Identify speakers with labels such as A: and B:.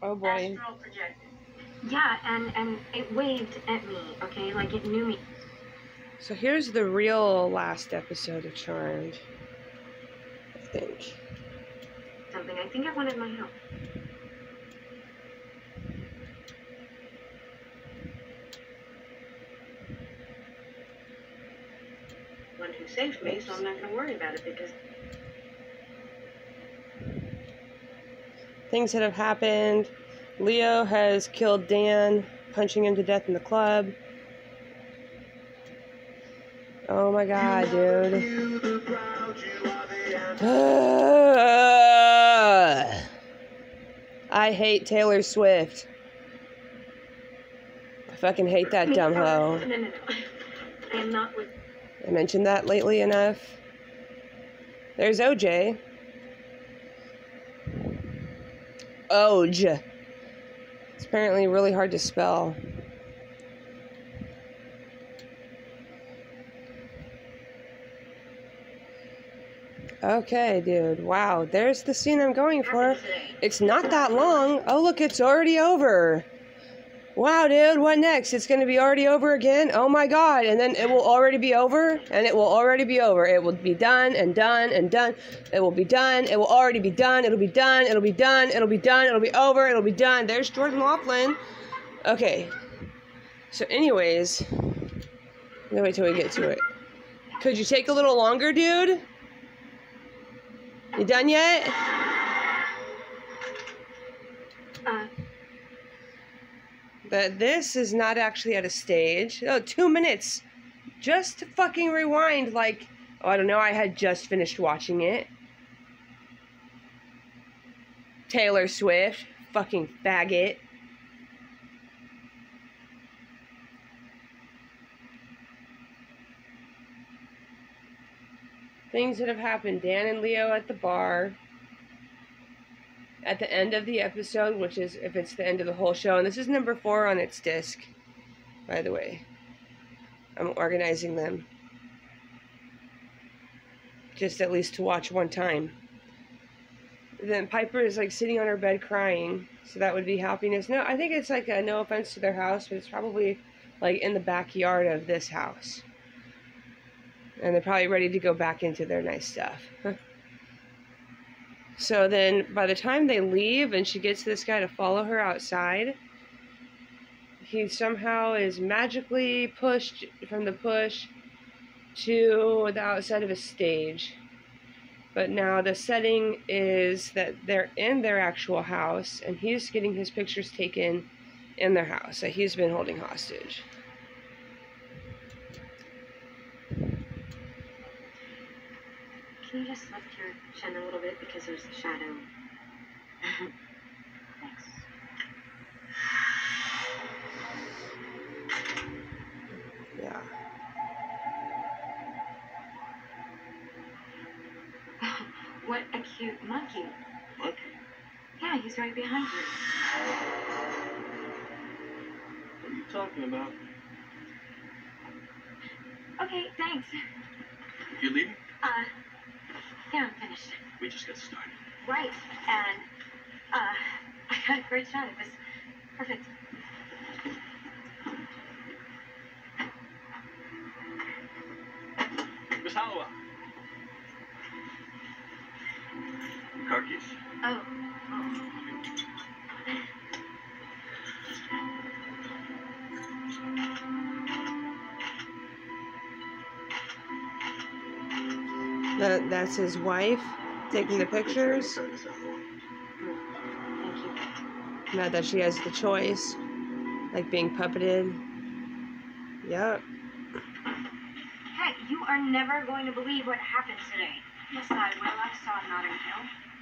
A: Oh boy.
B: Astral projected. Yeah, and it waved at me, okay? Like it knew me.
A: So here's the real last episode of Charmed, I think.
B: Something. I think it wanted my help. One who saved me, so I'm not going to worry about it because...
A: Things that have happened. Leo has killed Dan, punching him to death in the club. Oh my god, dude. I hate Taylor Swift. I fucking hate that dumb hoe.
B: No. I am not with...
A: I mentioned that lately enough. There's OJ. Oj. It's apparently really hard to spell. Okay, dude. Wow, there's the scene I'm going for. It's not that long. Oh, look, it's already over. Wow, dude, what next? It's going to be already over again? Oh my god, and then it will already be over, and it will already be over. It will be done, and done, and done. It will be done, it will already be done, it'll be done, it'll be done, it'll be done, it'll be over, it'll be done. There's Jordan Laughlin. Okay. So anyways, let me wait till we get to it. Could you take a little longer, dude? You done yet? But this is not actually at a stage. Oh, 2 minutes. Just to fucking rewind like... Oh, I don't know. I had just finished watching it. Taylor Swift. Fucking faggot. Things that have happened. Dan and Leo at the bar. At the end of the episode, which is if it's the end of the whole show. And this is number 4 on its disc, by the way. I'm organizing them. Just at least to watch one time. Then Piper is like sitting on her bed crying. So that would be happiness. No, I think it's like a no offense to their house, but it's probably like in the backyard of this house. And they're probably ready to go back into their nice stuff. So then by the time they leave and she gets this guy to follow her outside, he somehow is magically pushed from the push to the outside of a stage. But now the setting is that they're in their actual house and he's getting his pictures taken in their house that he's been holding hostage.
B: Can you just lift your chin a little bit because there's a shadow? Thanks.
A: Yeah.
B: What a cute monkey.
C: Monkey?
B: Yeah, he's right behind you.
C: What are you talking about?
B: Okay, thanks.
C: You leaving?
B: Yeah, I'm finished.
C: We just got started.
B: Right, and, I got a great shot. It was perfect.
C: Miss Hollowell. Car keys.
B: Oh.
A: That's his wife taking the pictures.
B: Thank you.
A: Not that she has the choice, like being puppeted. Yep.
B: Hey, you are never going to believe what happened today. Yes, I will. I saw Notting Hill.